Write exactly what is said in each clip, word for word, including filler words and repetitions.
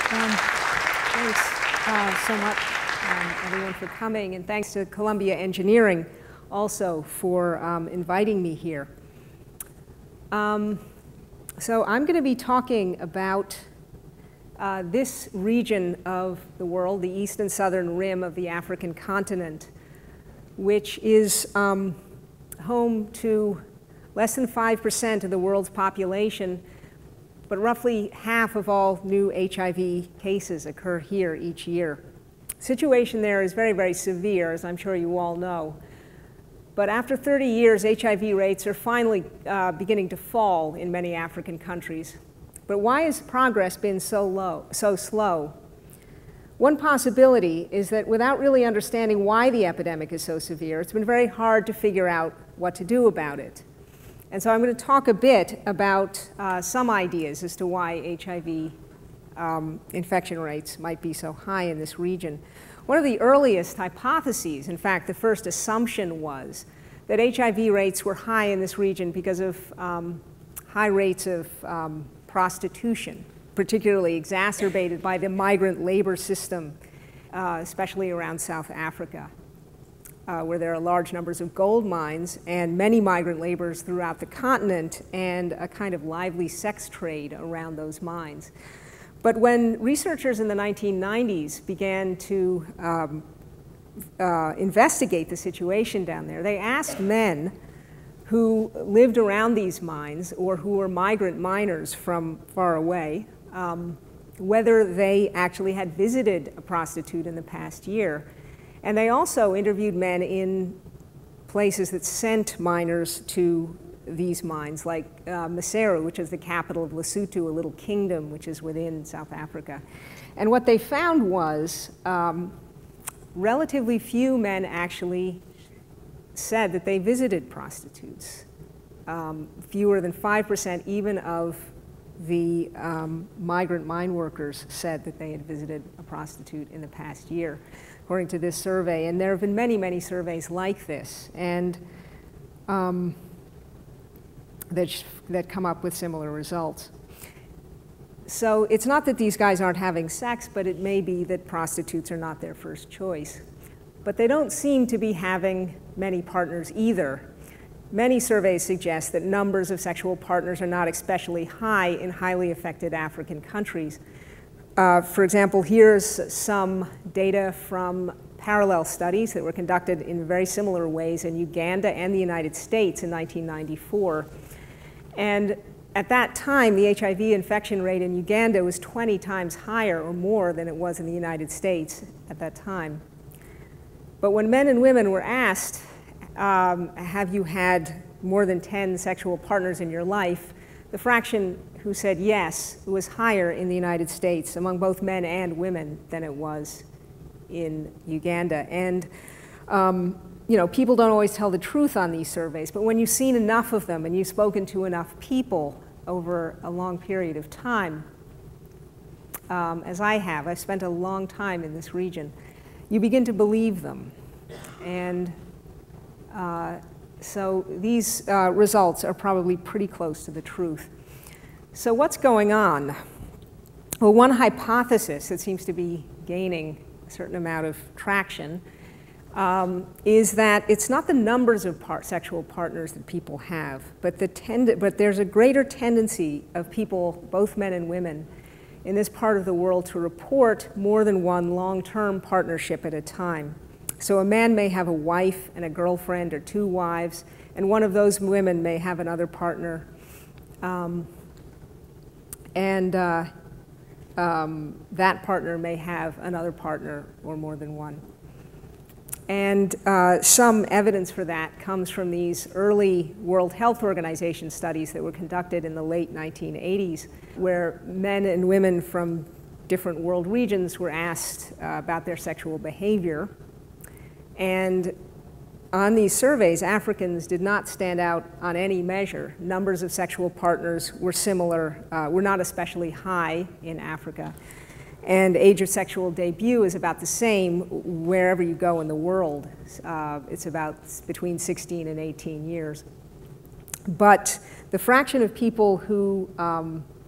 Um, thanks uh, so much, um, everyone, for coming, and thanks to Columbia Engineering also for um, inviting me here. Um, so I'm going to be talking about uh, this region of the world, the east and southern rim of the African continent, which is um, home to less than five percent of the world's population, but roughly half of all new H I V cases occur here each year. The situation there is very, very severe, as I'm sure you all know. But after thirty years, H I V rates are finally uh, beginning to fall in many African countries. But why has progress been so low, so slow? One possibility is that without really understanding why the epidemic is so severe, it's been very hard to figure out what to do about it. And so I'm going to talk a bit about uh, some ideas as to why H I V um, infection rates might be so high in this region. One of the earliest hypotheses, in fact, the first assumption was that H I V rates were high in this region because of um, high rates of um, prostitution, particularly exacerbated by the migrant labor system, uh, especially around South Africa. Uh, where there are large numbers of gold mines and many migrant laborers throughout the continent and a kind of lively sex trade around those mines. But when researchers in the nineteen nineties began to um, uh, investigate the situation down there, they asked men who lived around these mines or who were migrant miners from far away um, whether they actually had visited a prostitute in the past year. And they also interviewed men in places that sent miners to these mines, like uh, Maseru, which is the capital of Lesotho, a little kingdom which is within South Africa. And what they found was um, relatively few men actually said that they visited prostitutes. Um, fewer than five percent even of the um, migrant mine workers said that they had visited a prostitute in the past year, according to this survey. And there have been many, many surveys like this, and um, that, that come up with similar results. So it's not that these guys aren't having sex, but it may be that prostitutes are not their first choice. But they don't seem to be having many partners either. Many surveys suggest that numbers of sexual partners are not especially high in highly affected African countries. Uh, for example, here's some data from parallel studies that were conducted in very similar ways in Uganda and the United States in nineteen ninety-four. And at that time, the H I V infection rate in Uganda was twenty times higher or more than it was in the United States at that time. But when men and women were asked, um, have you had more than ten sexual partners in your life, the fraction who said yes was higher in the United States among both men and women than it was in Uganda. And um, you know, people don't always tell the truth on these surveys, but when you've seen enough of them and you've spoken to enough people over a long period of time, um, as I have, I've spent a long time in this region, you begin to believe them. And uh, so these uh, results are probably pretty close to the truth. So what's going on? Well, one hypothesis that seems to be gaining a certain amount of traction um, is that it's not the numbers of par sexual partners that people have, but, the tend but there's a greater tendency of people, both men and women, in this part of the world to report more than one long-term partnership at a time. So a man may have a wife and a girlfriend or two wives, and one of those women may have another partner. Um, and uh, um, that partner may have another partner or more than one. And uh, some evidence for that comes from these early World Health Organization studies that were conducted in the late nineteen eighties, where men and women from different world regions were asked uh, about their sexual behavior. And on these surveys, Africans did not stand out on any measure. Numbers of sexual partners were similar, uh, were not especially high in Africa. And age of sexual debut is about the same wherever you go in the world. Uh, it's about between sixteen and eighteen years. But the fraction of people who um,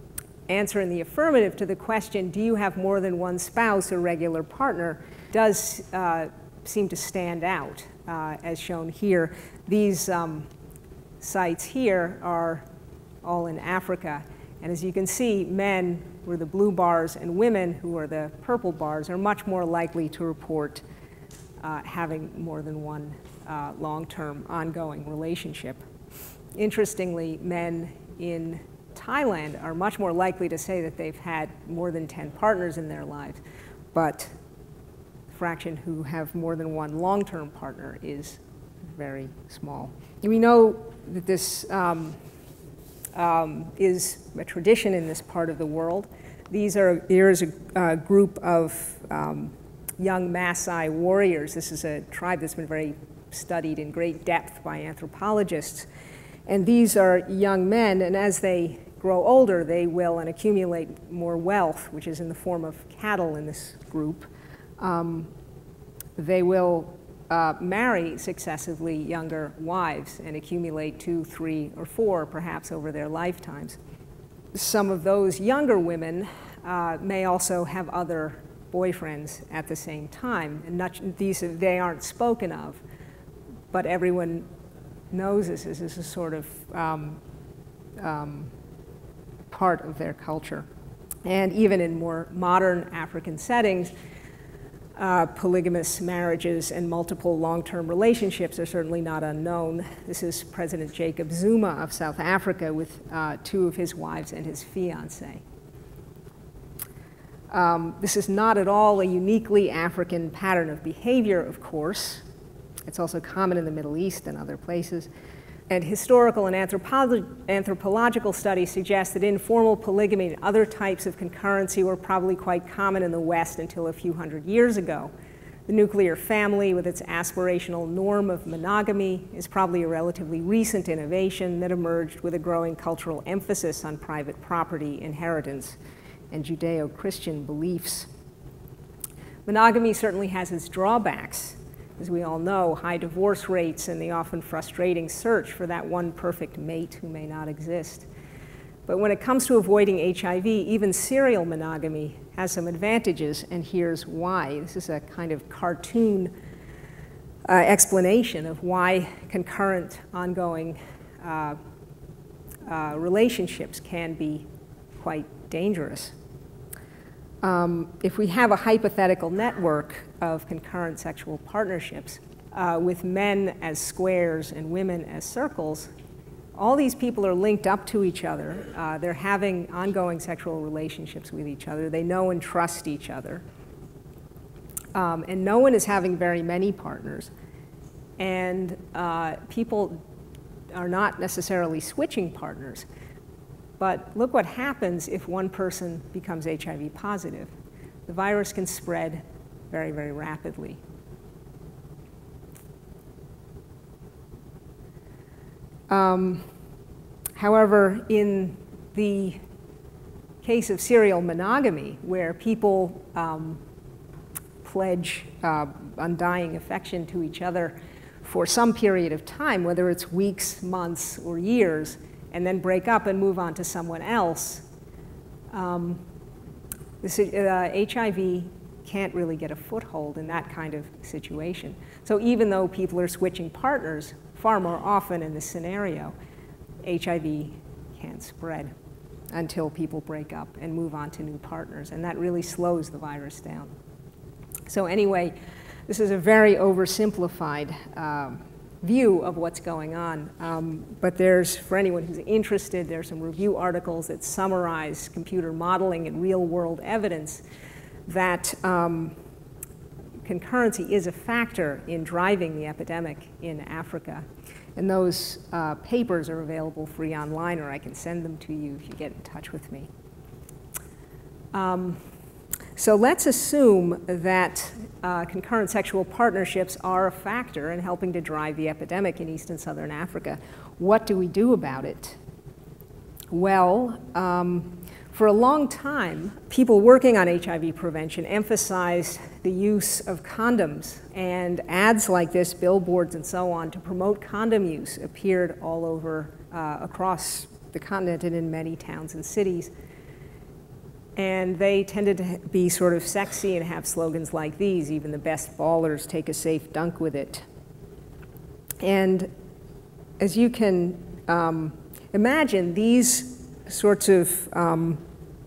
answer in the affirmative to the question, do you have more than one spouse or regular partner, does uh, seem to stand out, uh, as shown here. These um, sites here are all in Africa. And as you can see, men, who are the blue bars, and women, who are the purple bars, are much more likely to report uh, having more than one uh, long-term ongoing relationship. Interestingly, men in Thailand are much more likely to say that they've had more than ten partners in their lives, but the fraction who have more than one long-term partner is very small. We know that this um, um, is a tradition in this part of the world. These are, here is a, a group of um, young Maasai warriors. This is a tribe that's been very studied in great depth by anthropologists. And these are young men, and as they grow older, they will and accumulate more wealth, which is in the form of cattle in this group. Um, they will uh, marry successively younger wives and accumulate two, three, or four, perhaps, over their lifetimes. Some of those younger women uh, may also have other boyfriends at the same time, and not, these, they aren't spoken of, but everyone knows this. This is a sort of um, um, part of their culture. And even in more modern African settings, uh, polygamous marriages and multiple long-term relationships are certainly not unknown. This is President Jacob Zuma of South Africa with uh, two of his wives and his fiancée. Um, this is not at all a uniquely African pattern of behavior, of course. It's also common in the Middle East and other places. And historical and anthropo anthropological studies suggest that informal polygamy and other types of concurrency were probably quite common in the West until a few hundred years ago. The nuclear family, with its aspirational norm of monogamy, is probably a relatively recent innovation that emerged with a growing cultural emphasis on private property, inheritance, and Judeo-Christian beliefs. Monogamy certainly has its drawbacks. As we all know, high divorce rates and the often frustrating search for that one perfect mate who may not exist. But when it comes to avoiding H I V, even serial monogamy has some advantages, and here's why. This is a kind of cartoon uh, explanation of why concurrent, ongoing uh, uh, relationships can be quite dangerous. Um, if we have a hypothetical network of concurrent sexual partnerships uh, with men as squares and women as circles, all these people are linked up to each other. Uh, they're having ongoing sexual relationships with each other. They know and trust each other. Um, and no one is having very many partners. And uh, people are not necessarily switching partners. But look what happens if one person becomes H I V positive. The virus can spread very, very rapidly. Um, however, in the case of serial monogamy, where people um, pledge uh, undying affection to each other for some period of time, whether it's weeks, months, or years, and then break up and move on to someone else, um, this, uh, H I V can't really get a foothold in that kind of situation. So even though people are switching partners far more often in this scenario, H I V can't spread until people break up and move on to new partners, and that really slows the virus down. So anyway, this is a very oversimplified um, view of what's going on. Um, but there's, for anyone who's interested, there's some review articles that summarize computer modeling and real-world evidence that um, concurrency is a factor in driving the epidemic in Africa. And those uh, papers are available free online, or I can send them to you if you get in touch with me. Um, So let's assume that uh, concurrent sexual partnerships are a factor in helping to drive the epidemic in East and Southern Africa. What do we do about it? Well, um, for a long time, people working on H I V prevention emphasized the use of condoms, and ads like this, billboards and so on, to promote condom use appeared all over, uh, across the continent and in many towns and cities. And they tended to be sort of sexy and have slogans like these: even the best ballers take a safe dunk with it. And as you can um, imagine, these sorts of um,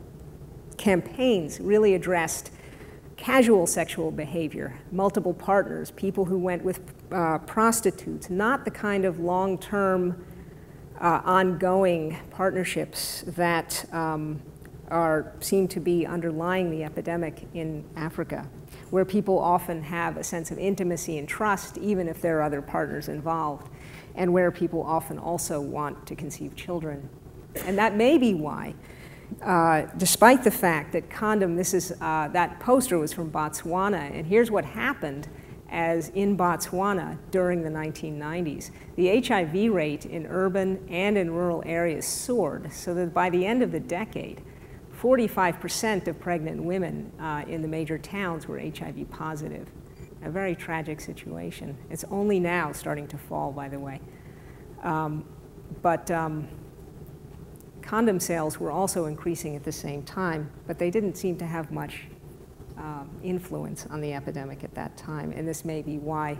campaigns really addressed casual sexual behavior, multiple partners, people who went with uh, prostitutes, not the kind of long-term, uh, ongoing partnerships that um, are seem to be underlying the epidemic in Africa, where people often have a sense of intimacy and trust, even if there are other partners involved, and where people often also want to conceive children. And that may be why, uh, despite the fact that condom, this is, uh, that poster was from Botswana, and here's what happened as in Botswana during the nineteen nineties. The H I V rate in urban and in rural areas soared, so that by the end of the decade, forty-five percent of pregnant women uh, in the major towns were H I V positive. A very tragic situation. It's only now starting to fall, by the way. Um, but um, condom sales were also increasing at the same time, but they didn't seem to have much um, influence on the epidemic at that time, and this may be why.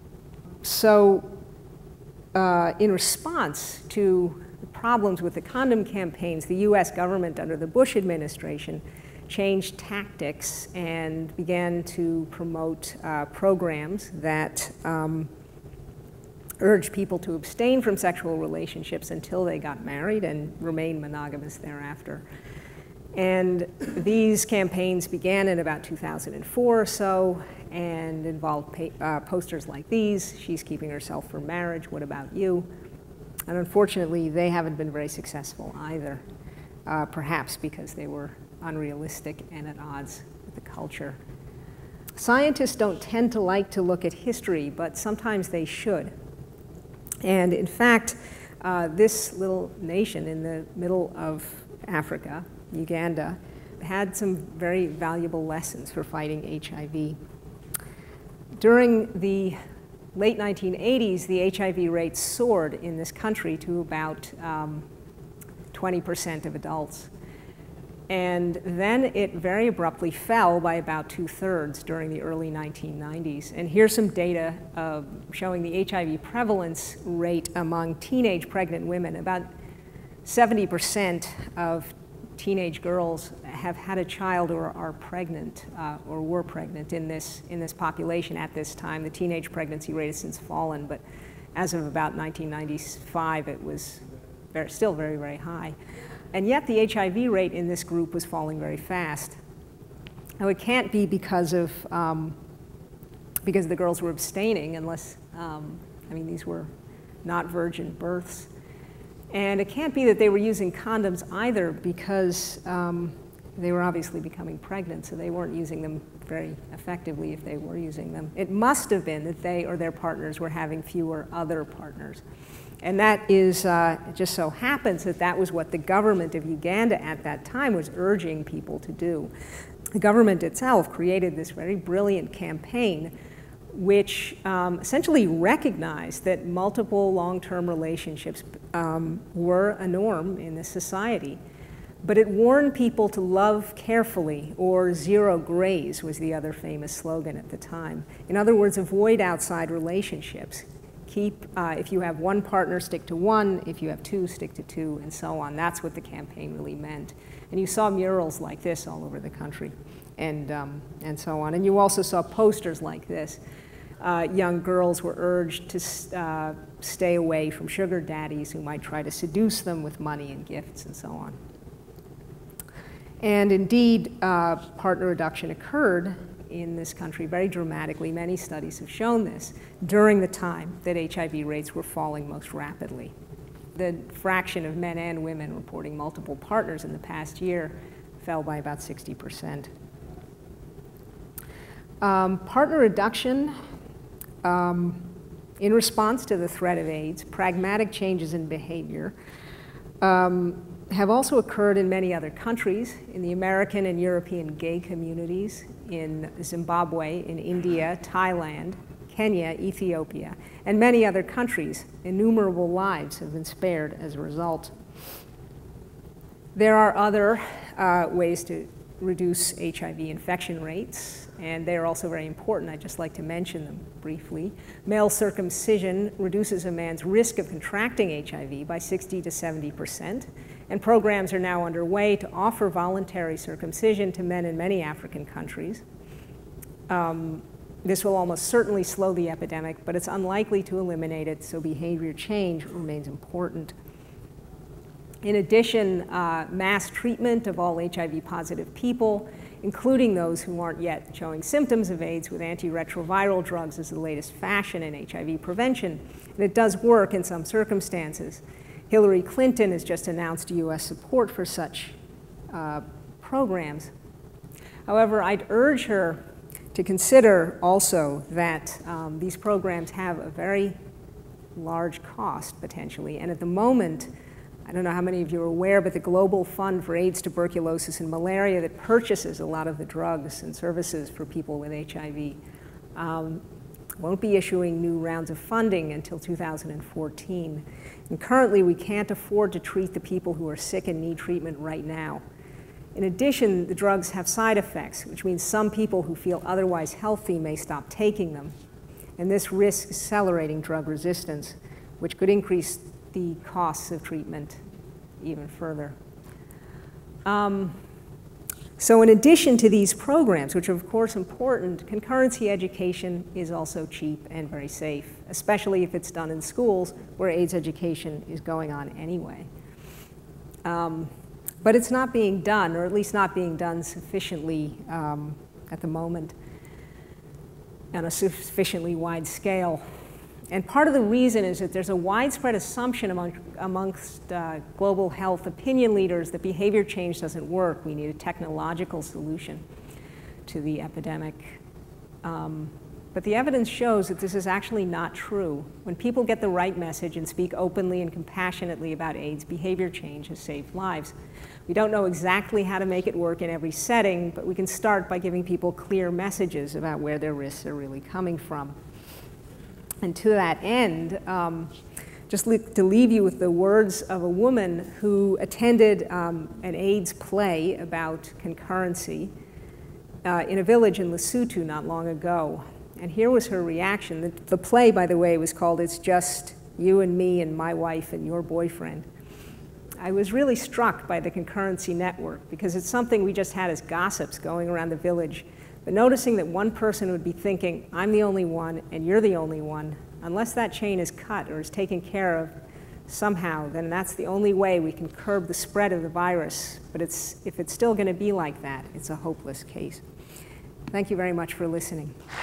So uh, in response to the problems with the condom campaigns, the U S government under the Bush administration changed tactics and began to promote uh, programs that um, urged people to abstain from sexual relationships until they got married and remain monogamous thereafter. And these campaigns began in about two thousand four or so and involved uh, posters like these: "She's keeping herself for marriage, what about you?" And unfortunately, they haven't been very successful either, uh, perhaps because they were unrealistic and at odds with the culture. Scientists don't tend to like to look at history, but sometimes they should. And in fact, uh, this little nation in the middle of Africa, Uganda, had some very valuable lessons for fighting H I V. During the late nineteen eighties, the H I V rate soared in this country to about um, twenty percent of adults. And then it very abruptly fell by about two-thirds during the early nineteen nineties. And here's some data uh, showing the H I V prevalence rate among teenage pregnant women. About seventy percent of teenage girls have had a child or are pregnant uh, or were pregnant in this, in this population at this time. The teenage pregnancy rate has since fallen, but as of about nineteen ninety-five, it was very, still very, very high. And yet the H I V rate in this group was falling very fast. Now, it can't be because of um, because the girls were abstaining, unless, um, I mean, these were not virgin births. And it can't be that they were using condoms either, because um, they were obviously becoming pregnant, so they weren't using them very effectively if they were using them. It must have been that they or their partners were having fewer other partners. And that is, uh, it just so happens that that was what the government of Uganda at that time was urging people to do. The government itself created this very brilliant campaign which um, essentially recognized that multiple long-term relationships um, were a norm in this society. But it warned people to love carefully, or zero grays was the other famous slogan at the time. In other words, avoid outside relationships. Keep, uh, if you have one partner, stick to one. If you have two, stick to two, and so on. That's what the campaign really meant. And you saw murals like this all over the country, and, um, and so on. And you also saw posters like this. Uh, young girls were urged to uh, stay away from sugar daddies who might try to seduce them with money and gifts and so on. And indeed, uh, partner reduction occurred in this country very dramatically. Many studies have shown this during the time that H I V rates were falling most rapidly. The fraction of men and women reporting multiple partners in the past year fell by about sixty percent. Um, partner reduction, um, in response to the threat of AIDS, pragmatic changes in behavior um, have also occurred in many other countries, in the American and European gay communities, in Zimbabwe, in India, Thailand, Kenya, Ethiopia, and many other countries. Innumerable lives have been spared as a result. There are other uh, ways to reduce H I V infection rates, and they're also very important. I'd just like to mention them briefly. Male circumcision reduces a man's risk of contracting H I V by sixty to seventy percent, and programs are now underway to offer voluntary circumcision to men in many African countries. Um, this will almost certainly slow the epidemic, but it's unlikely to eliminate it, so behavior change remains important. In addition, uh, mass treatment of all H I V positive people, including those who aren't yet showing symptoms of AIDS with antiretroviral drugs, is the latest fashion in H I V prevention, and it does work in some circumstances. Hillary Clinton has just announced U S support for such uh, programs. However, I'd urge her to consider also that um, these programs have a very large cost, potentially, and at the moment, I don't know how many of you are aware, but the Global Fund for AIDS, Tuberculosis, and Malaria that purchases a lot of the drugs and services for people with H I V um, won't be issuing new rounds of funding until two thousand fourteen. And currently, we can't afford to treat the people who are sick and need treatment right now. In addition, the drugs have side effects, which means some people who feel otherwise healthy may stop taking them. And this risks accelerating drug resistance, which could increase the costs of treatment even further. Um, so in addition to these programs, which are of course important, concurrency education is also cheap and very safe, especially if it's done in schools where AIDS education is going on anyway. Um, but it's not being done, or at least not being done sufficiently um, at the moment on a sufficiently wide scale. And part of the reason is that there's a widespread assumption among, amongst uh, global health opinion leaders that behavior change doesn't work. We need a technological solution to the epidemic. Um, but the evidence shows that this is actually not true. When people get the right message and speak openly and compassionately about AIDS, behavior change has saved lives. We don't know exactly how to make it work in every setting, but we can start by giving people clear messages about where their risks are really coming from. And to that end, um, just to leave you with the words of a woman who attended um, an AIDS play about concurrency uh, in a village in Lesotho not long ago. And here was her reaction. The, the play, by the way, was called It's Just You and Me and My Wife and Your Boyfriend. I was really struck by the concurrency network because it's something we just had as gossips going around the village. But noticing that one person would be thinking, I'm the only one and you're the only one, unless that chain is cut or is taken care of somehow, then that's the only way we can curb the spread of the virus. But it's, if it's still going to be like that, it's a hopeless case. Thank you very much for listening.